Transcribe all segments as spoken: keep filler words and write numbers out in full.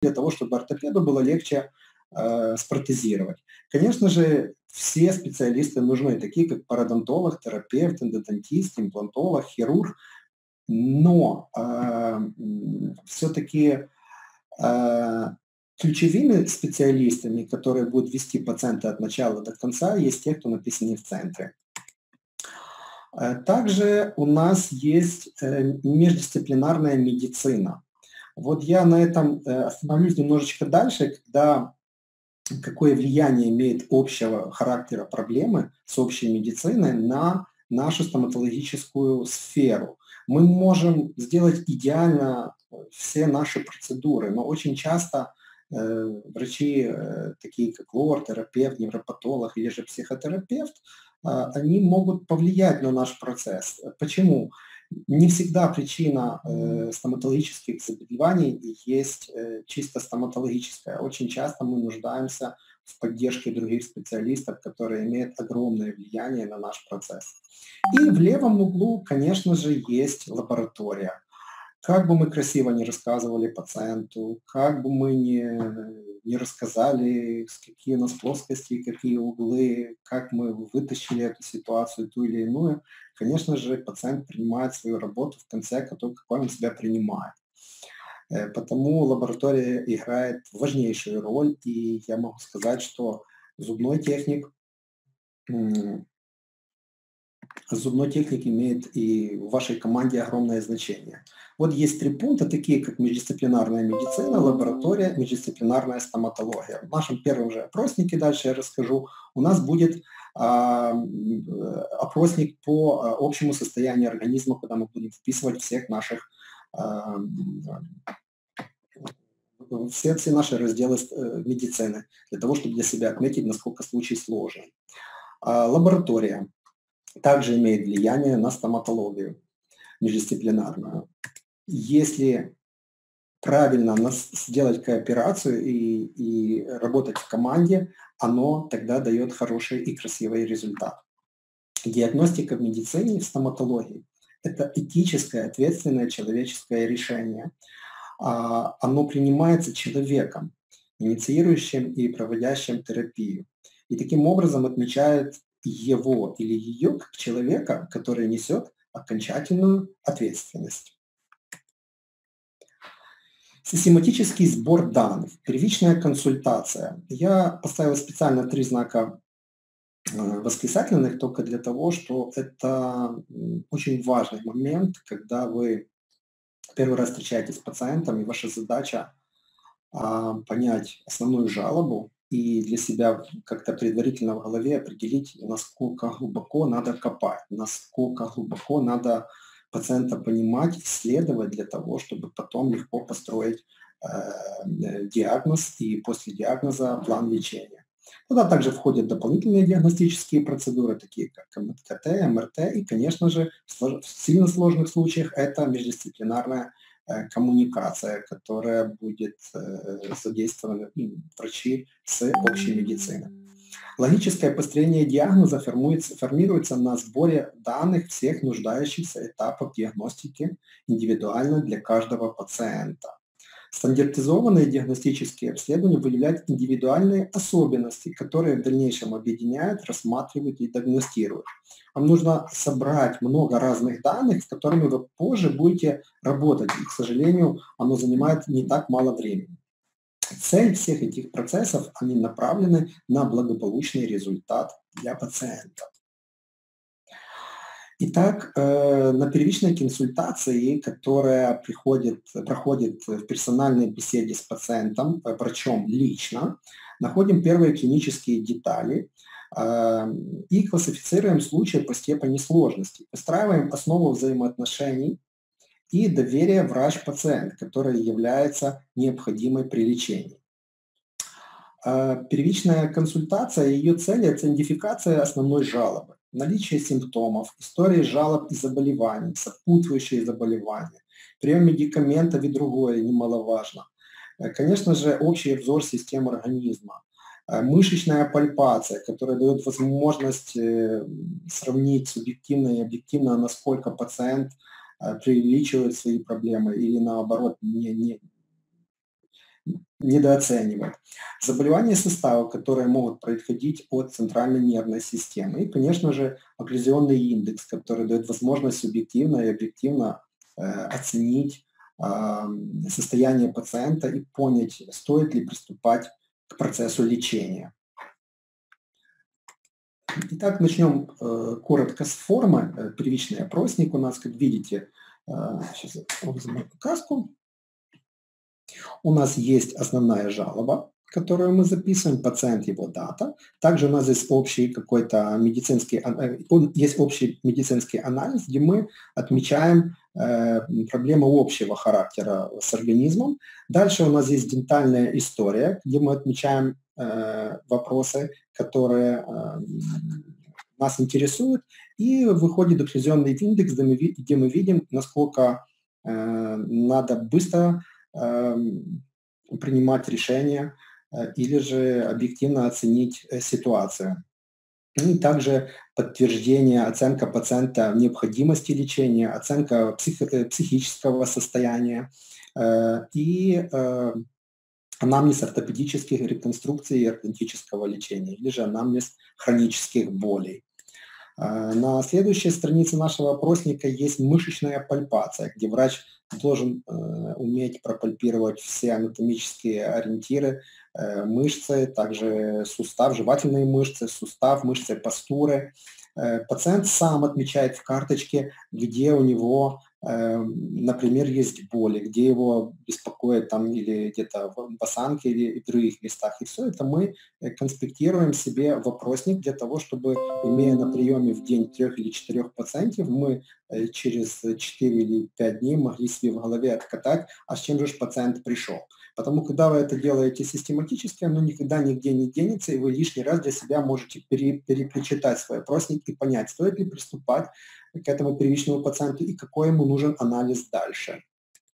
для того, чтобы ортопеду было легче э, спротезировать. Конечно же, все специалисты нужны, такие как пародонтолог, терапевт, эндодонтист, имплантолог, хирург, но э, все-таки э, ключевыми специалистами, которые будут вести пациента от начала до конца, есть те, кто написаны в центре. Также у нас есть э, междисциплинарная медицина. Вот я на этом э, остановлюсь немножечко дальше, когда какое влияние имеет общего характера проблемы с общей медициной на нашу стоматологическую сферу. Мы можем сделать идеально все наши процедуры, но очень часто э, врачи, э, такие как лор-терапевт, невропатолог или же психотерапевт, э, они могут повлиять на наш процесс. Почему? Не всегда причина э, стоматологических заболеваний есть э, чисто стоматологическая. Очень часто мы нуждаемся в поддержке других специалистов, которые имеют огромное влияние на наш процесс. И в левом углу, конечно же, есть лаборатория. Как бы мы красиво не рассказывали пациенту, как бы мы не, не рассказали, с какие у нас плоскости, какие углы, как мы вытащили эту ситуацию, ту или иную, конечно же, пациент принимает свою работу в конце, какой он себя принимает. Потому лаборатория играет важнейшую роль, и я могу сказать, что зубной техник, зубной техник имеет и в вашей команде огромное значение. Вот есть три пункта, такие как междисциплинарная медицина, лаборатория, междисциплинарная стоматология. В нашем первом же опроснике, дальше я расскажу, у нас будет а, опросник по а, общему состоянию организма, куда мы будем вписывать всех наших а, все, все наши разделы медицины, для того, чтобы для себя отметить, насколько случай сложен. А, лаборатория также имеет влияние на стоматологию междисциплинарную. Если правильно нас сделать кооперацию и, и работать в команде, оно тогда дает хороший и красивый результат. Диагностика в медицине, в стоматологии – это этическое, ответственное человеческое решение. А, оно принимается человеком, инициирующим и проводящим терапию. И таким образом отмечает его или ее как человека, который несет окончательную ответственность. Систематический сбор данных, первичная консультация. Я поставил специально три знака восклицательных только для того, что это очень важный момент, когда вы первый раз встречаетесь с пациентом, и ваша задача а, понять основную жалобу и для себя как-то предварительно в голове определить, насколько глубоко надо копать, насколько глубоко надо пациента понимать, исследовать для того, чтобы потом легко построить э, диагноз и после диагноза план лечения. Туда также входят дополнительные диагностические процедуры, такие как КТ, МРТ и, конечно же, в сильно сложных случаях это междисциплинарная коммуникация, которая будет э, задействована врачи с общей медицины. Логическое построение диагноза формируется, формируется на сборе данных всех нуждающихся этапов диагностики индивидуально для каждого пациента. Стандартизованные диагностические обследования выявляют индивидуальные особенности, которые в дальнейшем объединяют, рассматривают и диагностируют. Вам нужно собрать много разных данных, с которыми вы позже будете работать. И, к сожалению, оно занимает не так мало времени. Цель всех этих процессов, они направлены на благополучный результат для пациента. Итак, э, на первичной консультации, которая приходит, проходит в персональной беседе с пациентом, э, врачом лично, находим первые клинические детали э, и классифицируем случаи по степени сложности. Выстраиваем основу взаимоотношений и доверия врач-пациент, которая является необходимой при лечении. Э, первичная консультация, ее цель – это идентификация основной жалобы. Наличие симптомов, истории жалоб и заболеваний, сопутствующие заболевания, прием медикаментов и другое немаловажно. Конечно же, общий обзор системы организма, мышечная пальпация, которая дает возможность сравнить субъективно и объективно, насколько пациент преувеличивает свои проблемы или наоборот не, не, недооценивает. Заболевания сустава, которые могут происходить от центральной нервной системы. И, конечно же, окклюзионный индекс, который дает возможность субъективно и объективно э, оценить э, состояние пациента и понять, стоит ли приступать к процессу лечения. Итак, начнем э, коротко с формы. Э, первичный опросник у нас, как видите, э, сейчас я возьму указку. У нас есть основная жалоба, которую мы записываем, пациент, его дата. Также у нас есть общий какой-то медицинский, есть общий медицинский анализ, где мы отмечаем э, проблемы общего характера с организмом. Дальше у нас есть дентальная история, где мы отмечаем э, вопросы, которые э, нас интересуют, и выходит окклюзионный индекс, где мы, где мы видим, насколько э, надо быстро принимать решения или же объективно оценить ситуацию. И также подтверждение, оценка пациента необходимости лечения, оценка психи- психического состояния и анамнез ортопедических реконструкций и ортодонтического лечения, или же анамнез хронических болей. На следующей странице нашего опросника есть мышечная пальпация, где врач должен э, уметь пропальпировать все анатомические ориентиры, э, мышцы, также сустав, жевательные мышцы, сустав, мышцы постуры. Э, пациент сам отмечает в карточке, где у него, э, например, есть боли, где его беспокоит там или где-то в осанке или в других местах. И все это мы конспектируем себе в опросник для того, чтобы, имея на приеме в день трех или четырех пациентов, мы через четыре или пять дней могли себе в голове откатать, а с чем же пациент пришел. Потому когда вы это делаете систематически, оно никогда нигде не денется, и вы лишний раз для себя можете пере, перепрочитать свой опросник и понять, стоит ли приступать к этому первичному пациенту и какой ему нужен анализ дальше.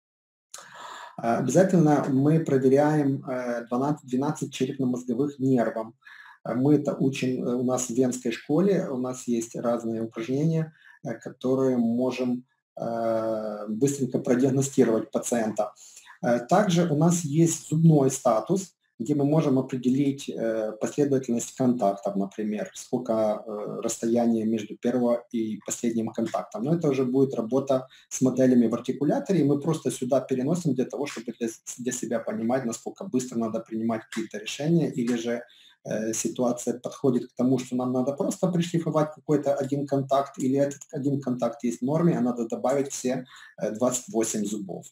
Обязательно мы проверяем двенадцать черепно-мозговых нервов. Мы это учим у нас в Венской школе, у нас есть разные упражнения, которые можем быстренько продиагностировать пациента. Также у нас есть зубной статус, где мы можем определить последовательность контактов, например, сколько расстояние между первым и последним контактом. Но это уже будет работа с моделями в артикуляторе, и мы просто сюда переносим для того, чтобы для, для себя понимать, насколько быстро надо принимать какие-то решения, или же э, ситуация подходит к тому, что нам надо просто пришлифовать какой-то один контакт, или этот один контакт есть в норме, а надо добавить все двадцать восемь зубов.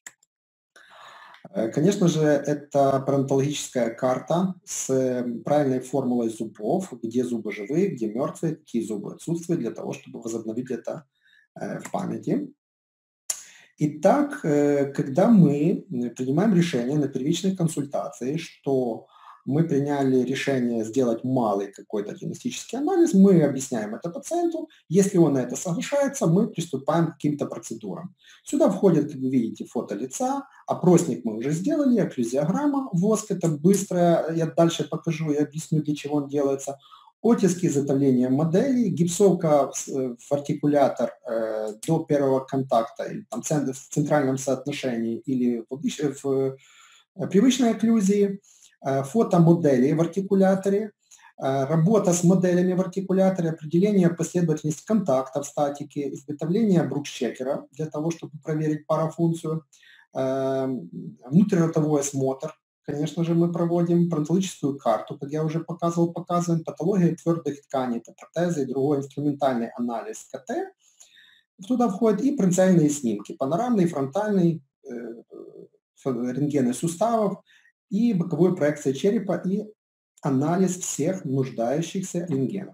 Конечно же, это пародонтологическая карта с правильной формулой зубов, где зубы живые, где мертвые, какие зубы отсутствуют, для того, чтобы возобновить это в памяти. Итак, когда мы принимаем решение на первичной консультации, что мы приняли решение сделать малый какой-то диагностический анализ, мы объясняем это пациенту. Если он на это соглашается, мы приступаем к каким-то процедурам. Сюда входит, как вы видите, фото лица, опросник мы уже сделали, окклюзиограмма, воск, это быстро, я дальше покажу и объясню, для чего он делается. Оттиски изготовления моделей, гипсовка в артикулятор э, до первого контакта, или, там, в центральном соотношении или в, в, в привычной окклюзии, фото моделей в артикуляторе, работа с моделями в артикуляторе, определение последовательности контактов статики, изготовление брукс-чекера для того, чтобы проверить парафункцию, внутриротовой осмотр, конечно же, мы проводим, пародонтологическую карту, как я уже показывал, показываем, патология твердых тканей, это протезы и другой инструментальный анализ КТ. Туда входят и прицельные снимки, панорамный, фронтальный, рентгены суставов, и боковую проекцию черепа, и анализ всех нуждающихся рентгенов.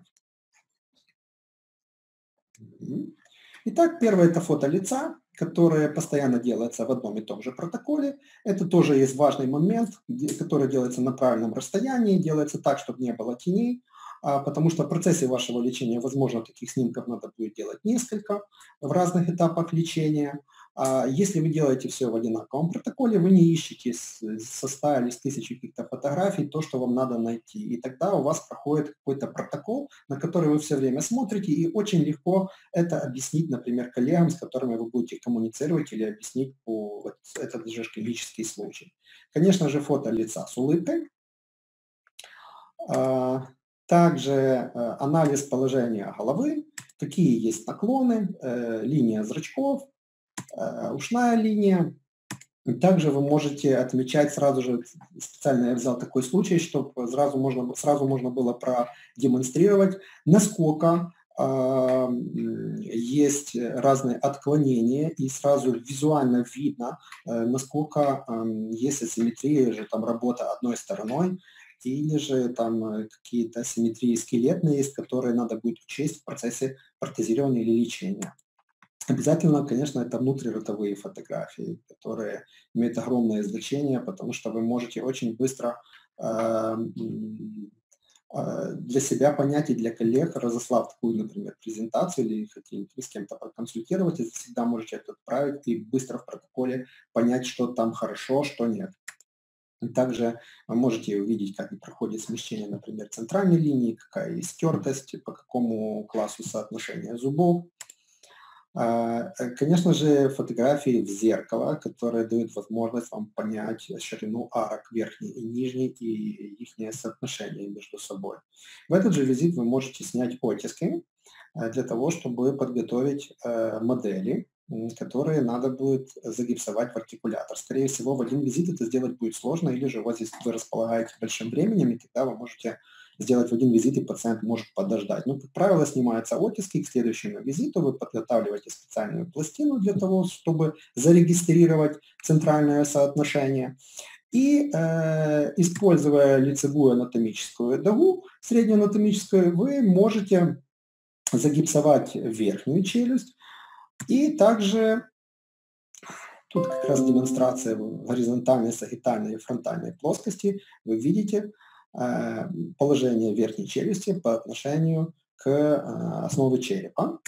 Итак, первое – это фото лица, которое постоянно делается в одном и том же протоколе. Это тоже есть важный момент, который делается на правильном расстоянии, делается так, чтобы не было теней, потому что в процессе вашего лечения, возможно, таких снимков надо будет делать несколько в разных этапах лечения. Если вы делаете все в одинаковом протоколе, вы не ищете со ста или с тысячи каких-то фотографий то, что вам надо найти. И тогда у вас проходит какой-то протокол, на который вы все время смотрите, и очень легко это объяснить, например, коллегам, с которыми вы будете коммуницировать, или объяснить по вот этот же клинический случай. Конечно же, фото лица с улыбкой. А, Также э, анализ положения головы, какие есть наклоны, э, линия зрачков, э, ушная линия. Также вы можете отмечать сразу же, специально я взял такой случай, чтобы сразу можно, сразу можно было продемонстрировать, насколько э, м, есть разные отклонения, и сразу визуально видно, э, насколько э, есть асимметрия, же там работа одной стороной, или же там э, какие-то асимметрии скелетные есть, которые надо будет учесть в процессе протезирования или лечения. Обязательно, конечно, это внутриротовые фотографии, которые имеют огромное значение, потому что вы можете очень быстро э, м, э, для себя понять и для коллег, разослав такую, например, презентацию или хотите с кем-то проконсультировать, всегда можете это отправить и быстро в протоколе понять, что там хорошо, что нет. Также вы можете увидеть, как проходит смещение, например, центральной линии, какая есть стертость, по какому классу соотношения зубов. Конечно же, фотографии в зеркало, которые дают возможность вам понять ширину арок верхней и нижней и их соотношение между собой. В этот же визит вы можете снять оттиски для того, чтобы подготовить модели, которые надо будет загипсовать в артикулятор. Скорее всего, в один визит это сделать будет сложно, или же у вас здесь вы располагаете большим временем, и тогда вы можете сделать в один визит, и пациент может подождать. Но, как правило, снимаются оттиски, к следующему визиту вы подготавливаете специальную пластину для того, чтобы зарегистрировать центральное соотношение. И, э, используя лицевую анатомическую дугу, среднюю анатомическую, вы можете загипсовать верхнюю челюсть. И также тут как раз демонстрация горизонтальной, сагитальной и фронтальной плоскости. Вы видите э, положение верхней челюсти по отношению к э, основе черепа.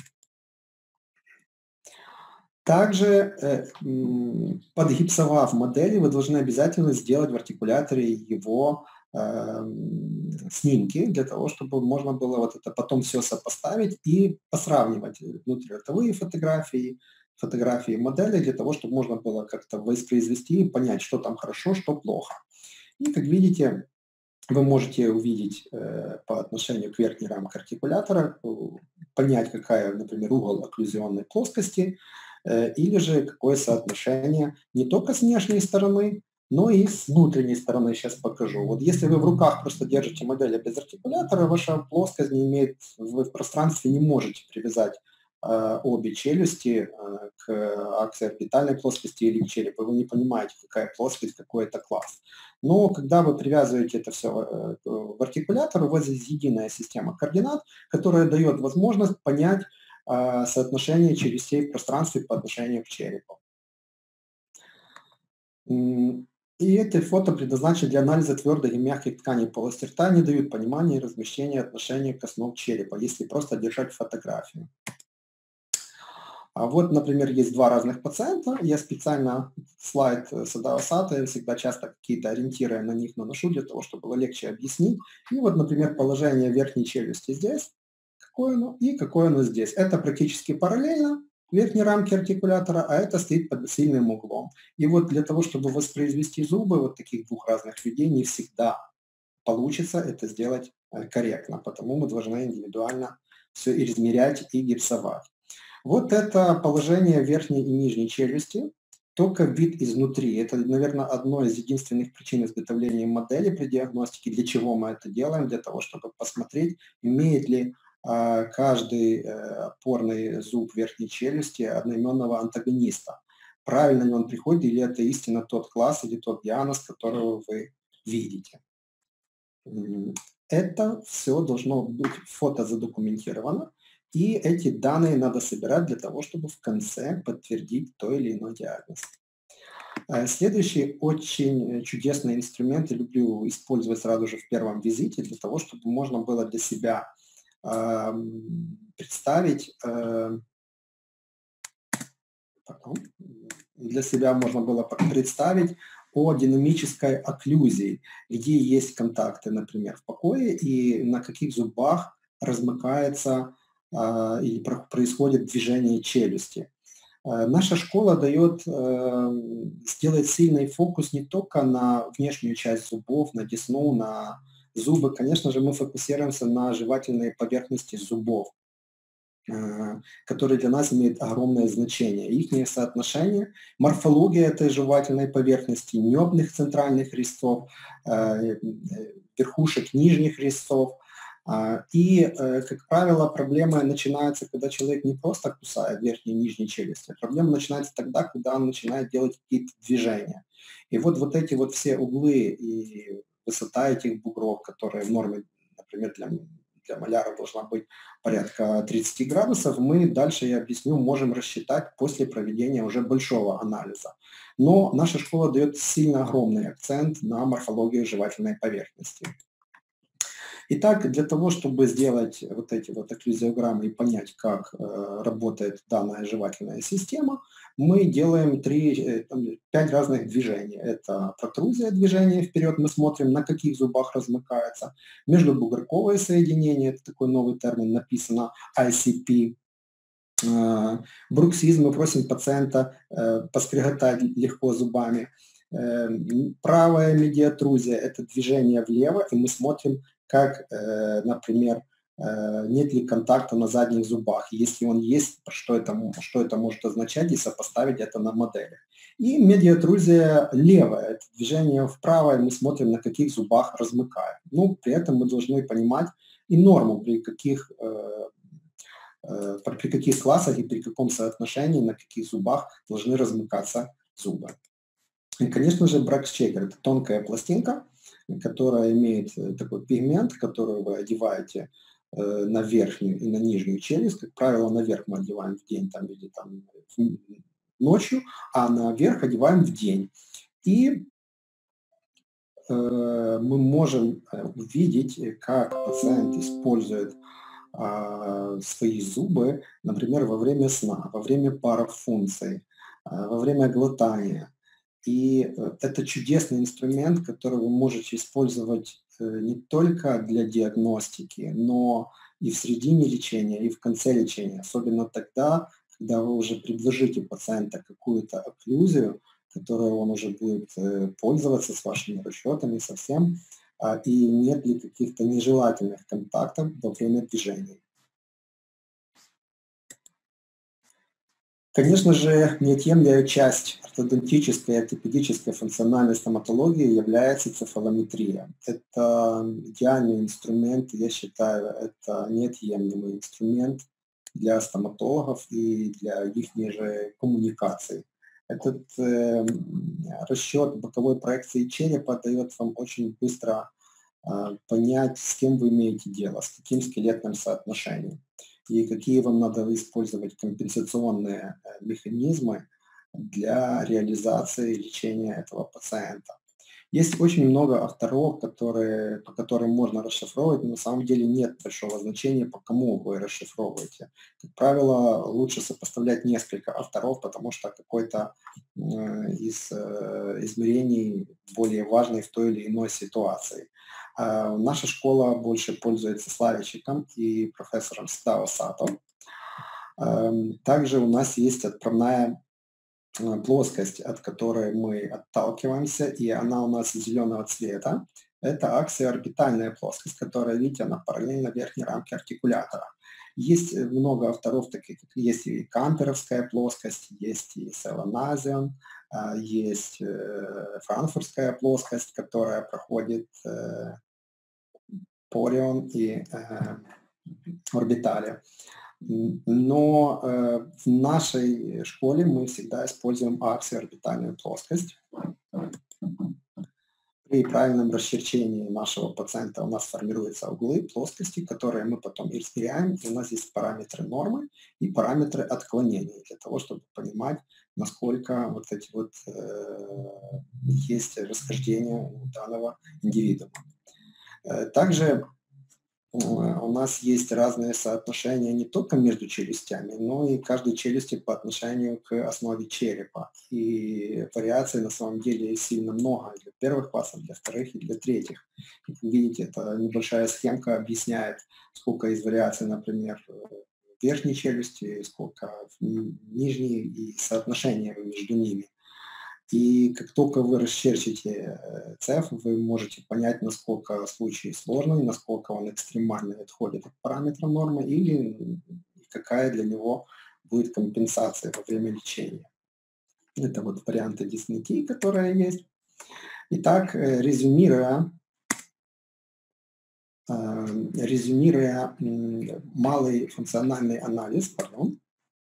Также, э, подгипсовав модели, вы должны обязательно сделать в артикуляторе его э, снимки, для того, чтобы можно было вот это потом все сопоставить и посравнивать внутриротовые фотографии, фотографии модели, для того, чтобы можно было как-то воспроизвести и понять, что там хорошо, что плохо. И, как видите, вы можете увидеть э, по отношению к верхней рамке артикулятора, э, понять, какая, например, угол окклюзионной плоскости, э, или же какое соотношение не только с внешней стороны, но и с внутренней стороны. Сейчас покажу. Вот если вы в руках просто держите модель без артикулятора, ваша плоскость не имеет, вы в пространстве не можете привязать э, обе челюсти э, к акции орбитальной плоскости или к черепу. Вы не понимаете, какая плоскость, какой это класс. Но когда вы привязываете это все в артикулятор, у вас есть единая система координат, которая дает возможность понять э, соотношение челюстей в пространстве по отношению к черепу. И это фото предназначено для анализа твердых и мягких тканей полости рта, не дают понимания и размещения отношения к основ черепа, если просто держать фотографию. А вот, например, есть два разных пациента. Я специально слайд Садао Сато, я всегда часто какие-то ориентиры на них наношу для того, чтобы было легче объяснить. И вот, например, положение верхней челюсти здесь, какое оно, и какое оно здесь. Это практически параллельно верхней рамке артикулятора, а это стоит под сильным углом. И вот для того, чтобы воспроизвести зубы вот таких двух разных людей, не всегда получится это сделать корректно, потому мы должны индивидуально все измерять и гипсовать. Вот это положение верхней и нижней челюсти, только вид изнутри. Это, наверное, одно из единственных причин изготовления модели при диагностике. Для чего мы это делаем? Для того, чтобы посмотреть, имеет ли э, каждый э, опорный зуб верхней челюсти одноименного антагониста. Правильно ли он приходит, или это истинно тот класс или тот диагноз, которого вы видите. Это все должно быть фото задокументировано. И эти данные надо собирать для того, чтобы в конце подтвердить то или иной диагноз. Следующий очень чудесный инструмент, я люблю использовать сразу же в первом визите, для того, чтобы можно было для себя э, представить, э, для себя можно было представить о динамической окклюзии, где есть контакты, например, в покое, и на каких зубах размыкается а, или про- происходит движение челюсти. Э, Наша школа дает, э, сделать сильный фокус не только на внешнюю часть зубов, на десну, на зубы. Конечно же, мы фокусируемся на жевательной поверхности зубов, э, которые для нас имеют огромное значение. Их соотношение, морфология этой жевательной поверхности, небных центральных резцов, э, э, верхушек нижних резцов. А, И, э, как правило, проблема начинается, когда человек не просто кусает верхние и нижние челюсти, а проблема начинается тогда, когда он начинает делать какие-то движения. И вот, вот эти вот все углы и высота этих бугров, которые в норме, например, для, для маляра должна быть порядка тридцати градусов, мы дальше, я объясню, можем рассчитать после проведения уже большого анализа. Но наша школа дает сильно огромный акцент на морфологию жевательной поверхности. Итак, для того, чтобы сделать вот эти вот окклюзиограммы и понять, как э, работает данная жевательная система, мы делаем три, э, там, пять разных движений. Это протрузия движения вперед, мы смотрим, на каких зубах размыкается. Междубугорковое соединение, это такой новый термин, написано I C P. Э, Бруксизм, мы просим пациента э, поскреготать легко зубами. Э, Правая медиатрузия – это движение влево, и мы смотрим, как, э, например, э, нет ли контакта на задних зубах. Если он есть, что это, м- что это может означать, и сопоставить это на модели. И медиатрузия левая – это движение вправо, и мы смотрим, на каких зубах размыкает. Ну, при этом мы должны понимать и норму, при каких э, э, при каких классах и при каком соотношении, на каких зубах должны размыкаться зубы. И, конечно же, браксчекер – это тонкая пластинка, которая имеет э, такой пигмент, который вы одеваете э, на верхнюю и на нижнюю челюсть. Как правило, наверх мы одеваем в день там, или там, ночью, а наверх одеваем в день. И э, мы можем э, увидеть, э, как пациент использует а, свои зубы, например, во время сна, во время парафункций, а, во время глотания. И э, это чудесный инструмент, который вы можете использовать э, не только для диагностики, но и в середине лечения, и в конце лечения, особенно тогда, когда вы уже предложите пациента какую-то окклюзию, которой он уже будет э, пользоваться с вашими расчетами, со всем, а, и нет ли каких-то нежелательных контактов во время движений. Конечно же, неотъемлемая часть ортодонтической и ортопедической функциональной стоматологии является цефалометрия. Это идеальный инструмент, я считаю, это неотъемлемый инструмент для стоматологов и для их же коммуникаций. Этот э, расчет боковой проекции черепа дает вам очень быстро а, понять, с кем вы имеете дело, с каким скелетным соотношением и какие вам надо использовать компенсационные э, механизмы для реализации лечения этого пациента. Есть очень много авторов, которые, по которым можно расшифровывать, но на самом деле нет большого значения, по кому вы расшифровываете. Как правило, лучше сопоставлять несколько авторов, потому что какой-то э, из э, измерений более важный в той или иной ситуации. А наша школа больше пользуется Славичиком и профессором Садао Сато. Эм, Также у нас есть отправная э, плоскость, от которой мы отталкиваемся, и она у нас зеленого цвета. Это аксиоорбитальная плоскость, которая, видите, она параллельно верхней рамке артикулятора. Есть э, много авторов, таких как есть и камперовская плоскость, есть и селаназион, а, есть э, франкфуртская плоскость, которая проходит э, порион и э, орбитали. Но э, в нашей школе мы всегда используем аксиорбитальную плоскость. При правильном расчерчении нашего пациента у нас формируются углы плоскости, которые мы потом измеряем. И у нас есть параметры нормы и параметры отклонений для того, чтобы понимать, насколько вот эти вот э, есть расхождения у данного индивидуума. Э, Также у нас есть разные соотношения не только между челюстями, но и каждой челюсти по отношению к основе черепа. И вариаций на самом деле сильно много для первых классов, для вторых и для третьих. Как вы видите, эта небольшая схемка объясняет, сколько есть вариаций, например, в верхней челюсти, сколько в нижней и соотношение между ними. И как только вы расчерчите цеф, вы можете понять, насколько случай сложный, насколько он экстремально отходит от параметра нормы или какая для него будет компенсация во время лечения. Это вот варианты дисметии, которые есть. Итак, резюмируя, резюмируя малый функциональный анализ, пардон,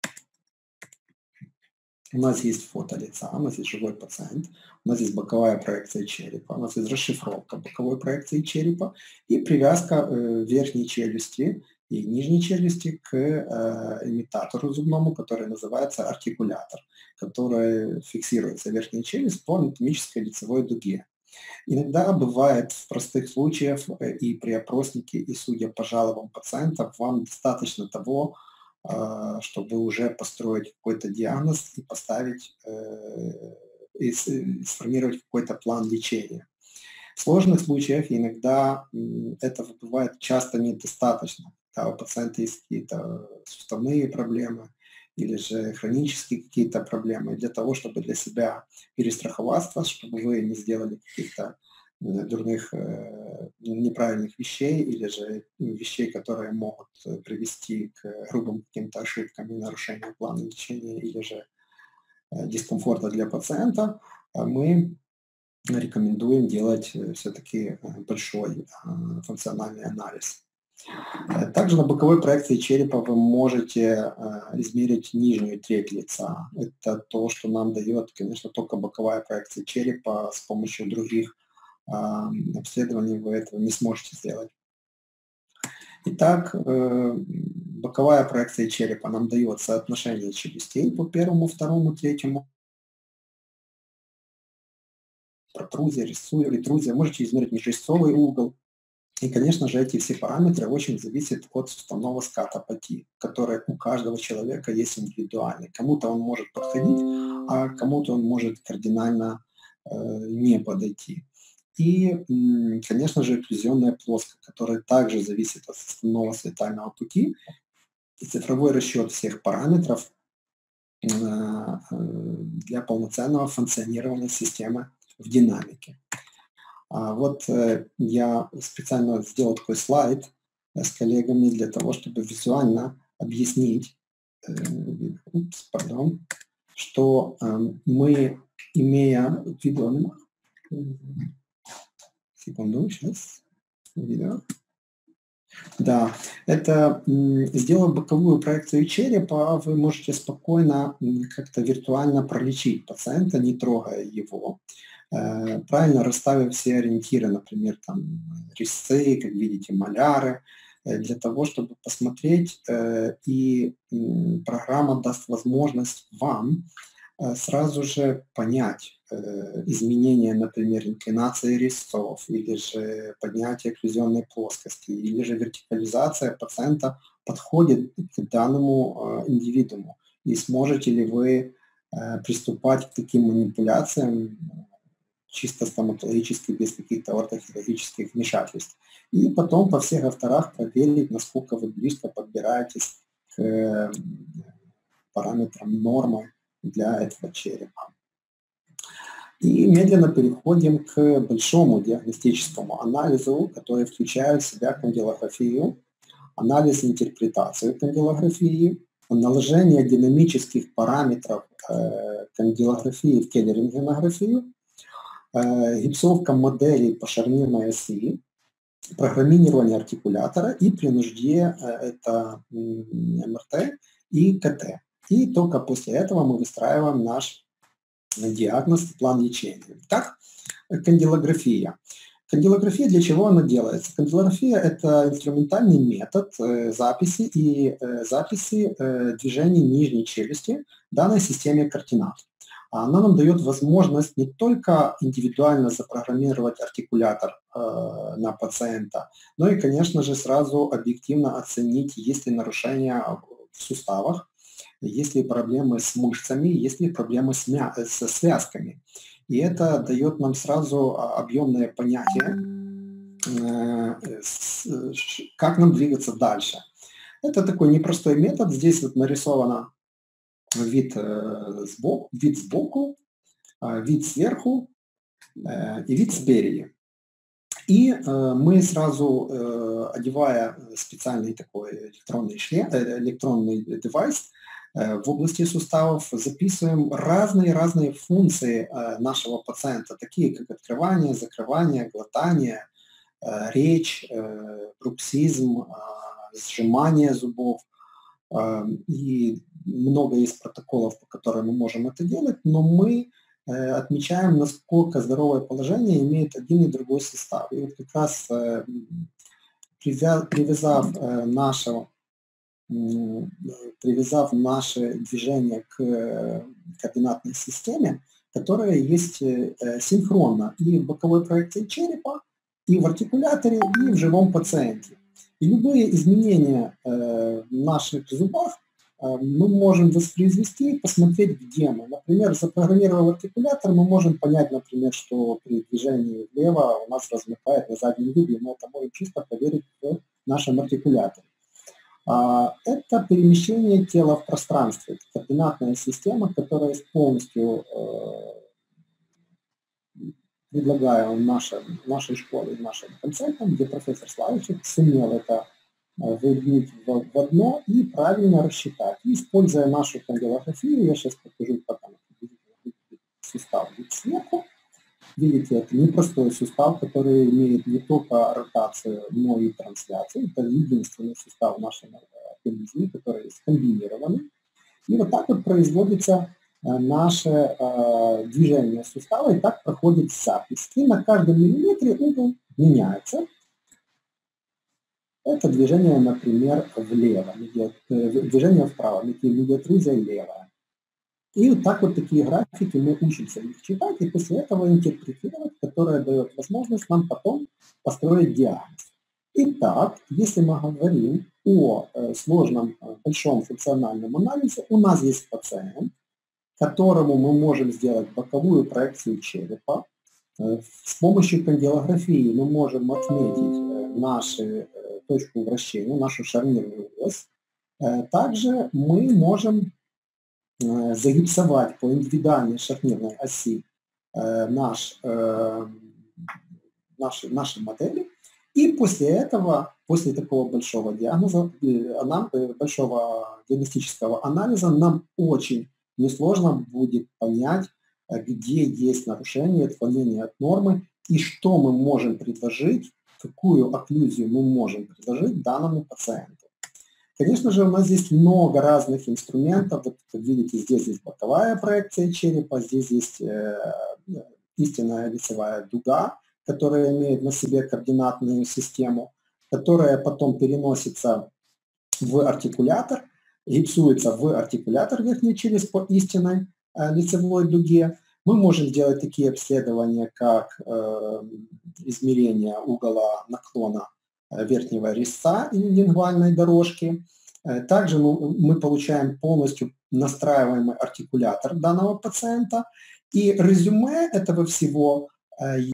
у нас есть фото лица, у нас есть живой пациент, у нас есть боковая проекция черепа, у нас есть расшифровка боковой проекции черепа и привязка э, верхней челюсти и нижней челюсти к э, имитатору зубному, который называется артикулятор, который фиксируется верхней челюсть по анатомической лицевой дуге. Иногда бывает в простых случаях и при опроснике, и судя по жалобам пациентов, вам достаточно того, чтобы уже построить какой-то диагноз и поставить, и сформировать какой-то план лечения. В сложных случаях иногда этого бывает часто недостаточно. Когда у пациента есть какие-то суставные проблемы или же хронические какие-то проблемы, для того, чтобы для себя перестраховаться, чтобы вы не сделали каких-то дурных, неправильных вещей или же вещей, которые могут привести к грубым каким-то ошибкам и нарушению плана лечения или же дискомфорта для пациента, мы рекомендуем делать все-таки большой функциональный анализ. Также на боковой проекции черепа вы можете измерить нижнюю треть лица. Это то, что нам дает, конечно, только боковая проекция черепа. С помощью других обследований вы этого не сможете сделать. Итак, боковая проекция черепа нам дает соотношение челюстей по первому, второму, третьему. Протрузия, ретрузия. Можете измерить межрезцовый угол. И, конечно же, эти все параметры очень зависят от суставного ската пати, который у каждого человека есть индивидуальный. Кому-то он может подходить, а кому-то он может кардинально э, не подойти. И, конечно же, окклюзионная плоскость, которая также зависит от суставного светального пути. И цифровой расчет всех параметров э, для полноценного функционирования системы в динамике. А вот э, я специально сделал такой слайд э, с коллегами для того, чтобы визуально объяснить, э, упс, пардон, что э, мы, имея видео, секунду, сейчас, видео. Да, это сделав боковую проекцию черепа, вы можете спокойно как-то виртуально пролечить пациента, не трогая его. Правильно расставив все ориентиры, например, там резцы, как видите, маляры, для того, чтобы посмотреть, и программа даст возможность вам сразу же понять изменения, например, инклинации резцов, или же поднятие окклюзионной плоскости, или же вертикализация пациента подходит к данному индивидууму. И сможете ли вы приступать к таким манипуляциям чисто стоматологически, без каких-то ортохирургических вмешательств. И потом по всех авторах проверить, насколько вы близко подбираетесь к параметрам нормы для этого черепа. И медленно переходим к большому диагностическому анализу, который включает в себя кондилографию, анализ и интерпретацию кондилографии, наложение динамических параметров кондилографии в келлер-рентгенографию, гипсовка моделей по шарнирной оси, программирование артикулятора и при нужде это эм эр тэ и ка тэ. И только после этого мы выстраиваем наш диагноз и план лечения. Итак, кондилография. Кондилография, для чего она делается? Кондилография – это инструментальный метод э, записи и э, записи э, движений нижней челюсти в данной системе координат. она нам дает возможность не только индивидуально запрограммировать артикулятор э, на пациента, но и, конечно же, сразу объективно оценить, есть ли нарушения в суставах, есть ли проблемы с мышцами, есть ли проблемы с мя- со связками. И это дает нам сразу а, объемное понятие, э, с- ш- как нам двигаться дальше. Это такой непростой метод. Здесь вот нарисовано вид, э, сбоку, вид сбоку, а, вид сверху э, и вид спереди. И э, мы сразу, э, одевая специальный такой электронный, шлем, э, электронный девайс э, в области суставов, записываем разные-разные функции э, нашего пациента, такие как открывание, закрывание, глотание, э, речь, э, бруксизм, э, сжимание зубов. Э, и много есть протоколов, по которым мы можем это делать, но мы э, отмечаем, насколько здоровое положение имеет один и другой состав. И вот как раз э, привя- привязав э, наше, м, привязав наше движение к э, координатной системе, которая есть э, э, синхронно и в боковой проекции черепа, и в артикуляторе, и в живом пациенте. И любые изменения э, в наших зубах э, мы можем воспроизвести и посмотреть, где мы. Например, запрограммировав артикулятор, мы можем понять, например, что при движении влево у нас размыкает на заднем зубе, мы это можем чисто проверить в нашем артикуляторе. А, Это перемещение тела в пространстве, это координатная система, которая полностью э, предлагаю в нашем, в нашей школе, нашим концертам, где профессор Славичек сумел это э, выявить в, в одно и правильно рассчитать. И, используя нашу ангелографию, я сейчас покажу, как она выглядит, сустав вид сверху. Видите, это непростой сустав, который имеет не только ротацию, но и трансляцию. Это единственный сустав в нашем организме, который скомбинированный. И вот так вот производится э, наше э, движение сустава, и так проходит запись. И на каждом миллиметре угол меняется. Это движение, например, влево, медиа- э, движение вправо, медиатрузия левая. И вот так вот такие графики мы учимся их читать и после этого интерпретировать, которая дает возможность нам потом построить диагноз. Итак, если мы говорим о э, сложном э, большом функциональном анализе, у нас есть пациент, которому мы можем сделать боковую проекцию черепа. Э, С помощью кандилографии мы можем отметить э, нашу э, точку вращения, нашу шарнирную ось. Э, Также мы можем э, загипсовать по индивидуальной шарнирной оси э, наш, э, наши, наши модели. И после этого, после такого большого диагноза, э, ана- э, большого диагностического анализа, нам очень несложно будет понять, э, где есть нарушение, отклонение от нормы, и что мы можем предложить, какую окклюзию мы можем предложить данному пациенту. Конечно же, у нас здесь много разных инструментов. Вот, как видите, здесь есть боковая проекция черепа, здесь есть э, истинная лицевая дуга, которая имеет на себе координатную систему, которая потом переносится в артикулятор, гипсуется в артикулятор верхней челюсти по истинной э, лицевой дуге. Мы можем делать такие обследования, как э, измерение угла наклона э, верхнего резца или лингвальной дорожки. Э, Также мы, мы получаем полностью настраиваемый артикулятор данного пациента. И резюме этого всего э,